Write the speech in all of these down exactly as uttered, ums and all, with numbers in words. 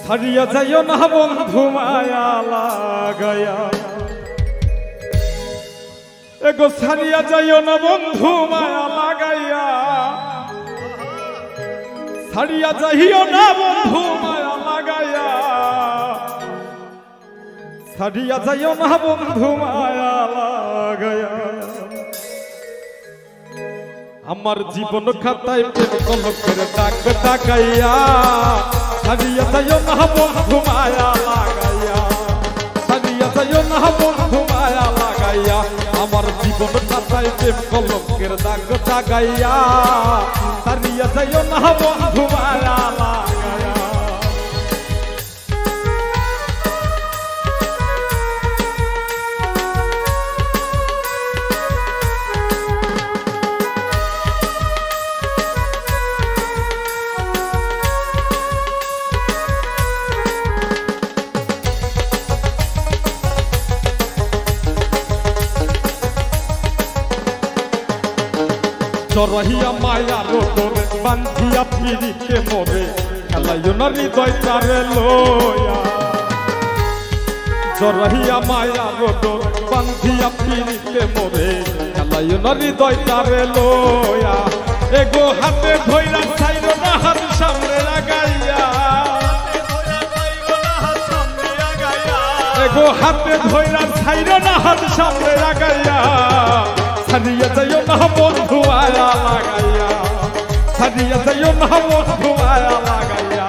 ছাড়িয়া যাইও না বন্ধু মায়া লাগায়া এগো ছাড়িয়া যাইও না বন্ধু মায়া লাগাইয়া ছাড়িয়া যাইও না বন্ধু মায়া লাগাইয়া ছাড়িয়া যাইও না বন্ধু মায়া লাগাইয়া আমার জীবন খাতায় প্রেম কলকের দাগ দাগাইয়া ছাড়িয়া যাইও না বন্ধু মায়া লাগাইয়া ছাড়িয়া যাইও না বন্ধু মায়া লাগাইয়া আমার জীবন খাতায় প্রেম কলকের দাগ দাগাইয়া ছাড়িয়া যাইও না বন্ধু মায়া লাগাইয়া জরহিয়া মায়া রোদরে বান্ধিয়া পিড়িতে মরে খেলাইও না হৃদয় তারে লয়া জরহিয়া মায়া রোদরে বান্ধিয়া পিড়িতে মরে খেলাইও না হৃদয় তারে লয়া এগো হাতে ধইরা ছাইরো না হাত সামনে লাগাইয়া এগো হাতে ধইরা ছাইরো না হাত সামনে লাগাইয়া ছাড়িয়া যাইও না বন্ধু মায়া লাগাইয়া ছাড়িয়া যাইও না বন্ধু মায়া লাগাইয়া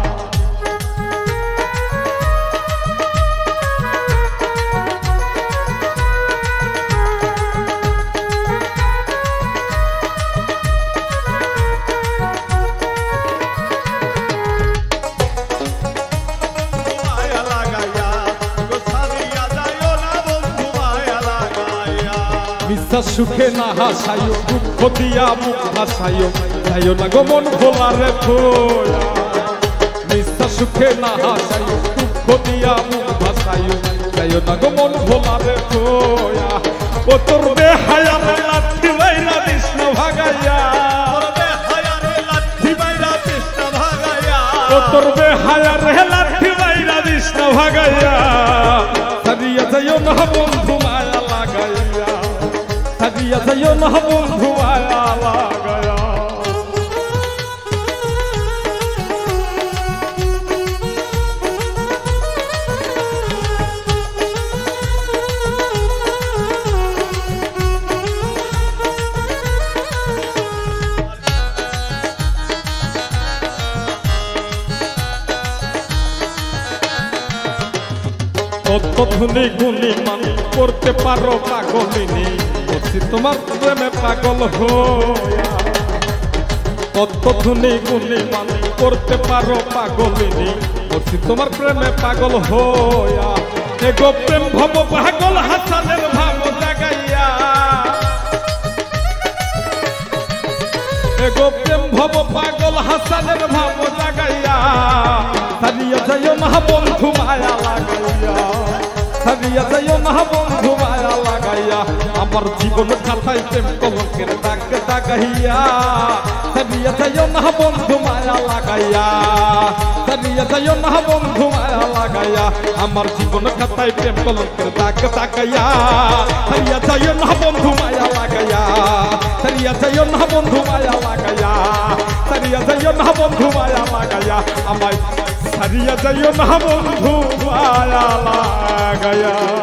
মিথ্যা সুখে না হাসাইও দুঃখ দিয়া মুখ ভাসাইও যাইও না গো মন খোলারে থোয়া মিথ্যা সুখে না হাসাইও দুঃখ দিয়া মুখ ভাসাইও যাইও না গো মন খোলারে থোয়া ও তোর বেহায়া রে লাঠি বাইরা কৃষ্ণ ভাগাইয়া ও তোর বেহায়া রে লাঠি বাইরা কৃষ্ণ ভাগাইয়া ছাড়িয়া যাইও না বন্ধু মায়া লাগাইয়া ছাড়িয়া যাইও না বন্ধু মায়া লাগাইয়া কত ধুনি গুনি মান করতে পারো পাগলিনী তোমার প্রেমে পাগল হইয়া কত ধুনি গুনি মান করতে পারো পাগলিনী বলছি তোমার প্রেমে পাগল হইয়া এগো প্রেম ভব পাগল হাসানের ভাব জাগাইয়া এগো প্রেম ভব পাগল হাসানের ভাব জাগাইয়া ছাড়িয়া যাইও না বন্ধু মায়া লাগাইয়া ছাড়িয়া যাইও না বন্ধু মায়া লাগাইয়া আমার জীবন খাতায় প্রেম কলকের দাগ দাগাইয়া ছাড়িয়া যাইও না বন্ধু মায়া লাগাইয়া ছাড়িয়া যাইও না বন্ধু মায়া লাগাইয়া আমার জীবন খাতায় প্রেম কলকের দাগ দাগাইয়া ছাড়িয়া যাইও না বন্ধু মায়া লাগাইয়া ছাড়িয়া যাইও না বন্ধু মায়া লাগাইয়া ছাড়িয়া যাইও না বন্ধু মায়া লাগাইয়া আমায় ছাড়িয়া যাইও না বন্ধু মায়া লাগাইয়া।